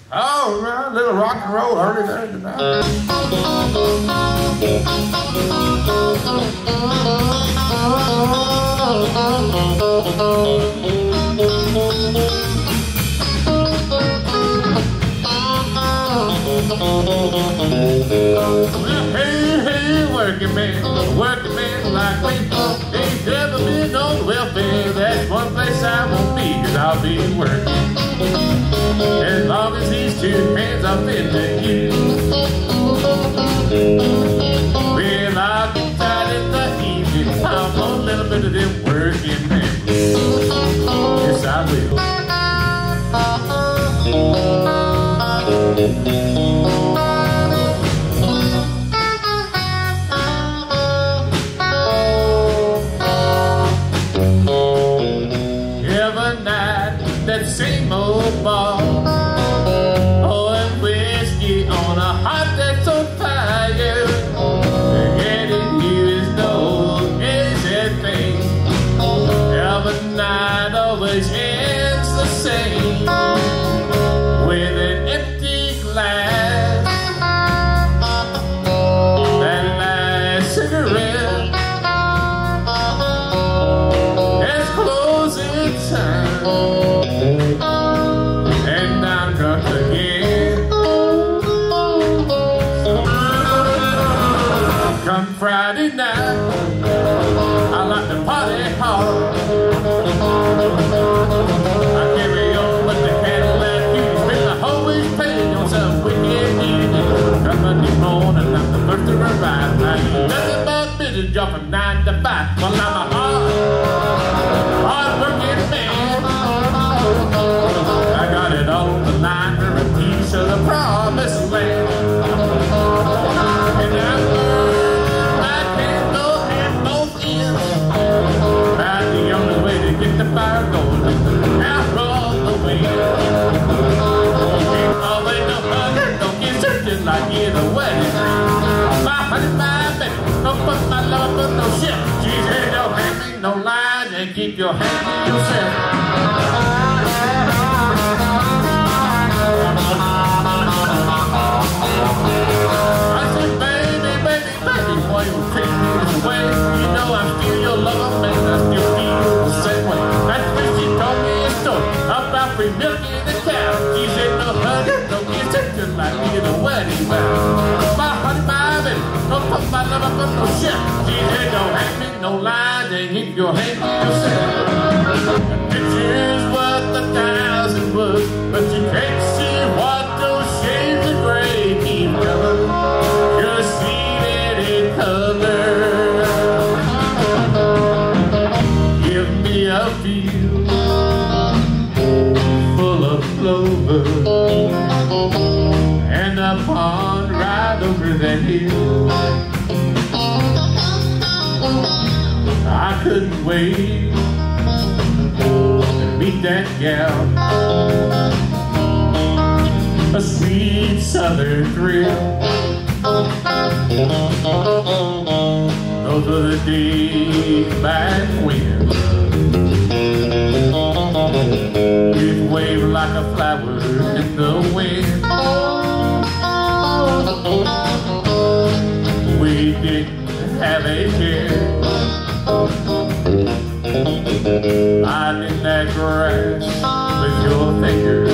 Oh, a little rock and roll early there tonight. Hey, hey, working man like me ain't never been on welfare. That's one place I won't be, 'cause I'll be working as long as these two hands are fit to use. Well, I'll get tired in the evening, I'll want a little bit of them working men. Yes, I will. Every night, that same old bar, pouring whiskey on a heart that's on fire. Getting you is no easy thing. Every night always ends the same, with an empty glass, that last cigarette. It's closing time, and I'm drunk again. Come Friday night, I like to party hard. I carry on with the Cadillac keys, been always paying on some wicked deed. Come Monday morning, I'm the first to arrive. I ain't nothing but business, job from 9 to 5. Well, I'm a hard-working man. I got it on the line for a piece of the promised land. And I learned I can't go hand both ends. About the only way to get the fire going is to outrun the wind. Ain't always no hugger, don't get searching like in a wedding ring. My honey, my baby, don't put my love up no shit. She said don't hand me no lines and keep your hand to yourself. I said, baby, baby, baby, boy, you treat me this way. You know I'm still your lover, man, I still feel the same way. That's when she told me a story about free milk in the cow. She said, no hugger, don't get searching like in a wedding vow. My honey, my baby, don't put my love up on no shit. She said, don't hand me no lines and keep your hand to yourself. The picture's worth 1,000 words, but you can't see what those shades of gray keep covered. You're seated in color. Give me a field full of clover and a pond right over that hill. I couldn't wait to meet that gal, a sweet southern thrill. Those were the days back when you'd wave like a flower in the wind. We didn't have a care. Lying in that grass with your fingers